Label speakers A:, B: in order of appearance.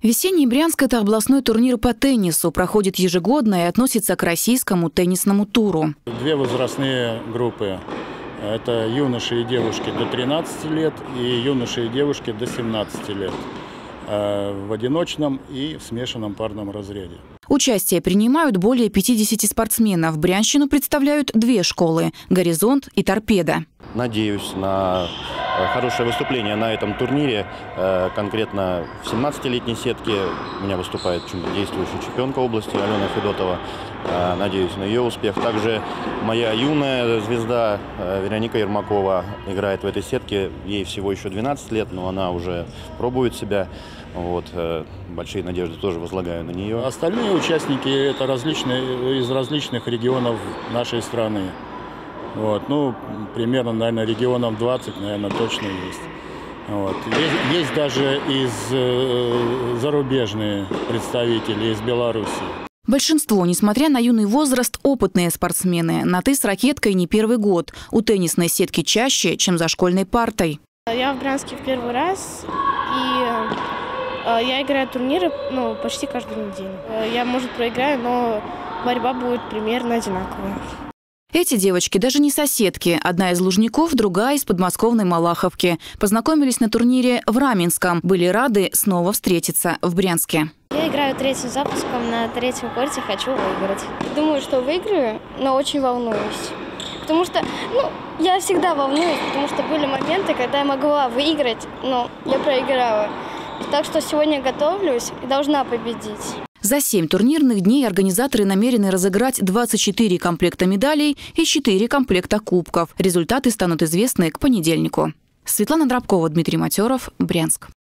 A: Весенний Брянск – это областной турнир по теннису. Проходит ежегодно и относится к российскому теннисному туру.
B: Две возрастные группы. Это юноши и девушки до 13 лет и юноши и девушки до 17 лет. В одиночном и в смешанном парном разряде.
A: Участие принимают более 50 спортсменов. Брянщину представляют две школы – «Горизонт» и «Торпедо».
C: Надеюсь на хорошее выступление на этом турнире. Конкретно в 17-летней сетке у меня выступает действующая чемпионка области Алена Федотова. Надеюсь на ее успех. Также моя юная звезда Вероника Ермакова играет в этой сетке. Ей всего еще 12 лет, но она уже пробует себя. Вот, большие надежды тоже возлагаю на нее.
B: Остальные участники это из различных регионов нашей страны. Вот, ну, примерно, наверное, регионов 20, наверное, точно есть. Вот. Есть даже зарубежные представители из Беларуси.
A: Большинство, несмотря на юный возраст, опытные спортсмены. На «ты» с ракеткой не первый год. У теннисной сетки чаще, чем за школьной партой.
D: Я в Брянске в первый раз, и я играю турниры почти каждую неделю. Я, может, проиграю, но борьба будет примерно одинаковая.
A: Эти девочки даже не соседки. Одна из Лужников, другая из подмосковной Малаховки. Познакомились на турнире в Раменском. Были рады снова встретиться в Брянске.
E: Я играю третьим запуском на третьем корте, хочу выиграть. Думаю, что выиграю, но очень волнуюсь. Потому что, я всегда волнуюсь, потому что были моменты, когда я могла выиграть, но я проиграла. Так что сегодня готовлюсь и должна победить.
A: За 7 турнирных дней организаторы намерены разыграть 24 комплекта медалей и 4 комплекта кубков. Результаты станут известны к понедельнику. Светлана Дробкова, Дмитрий Матеров, Брянск.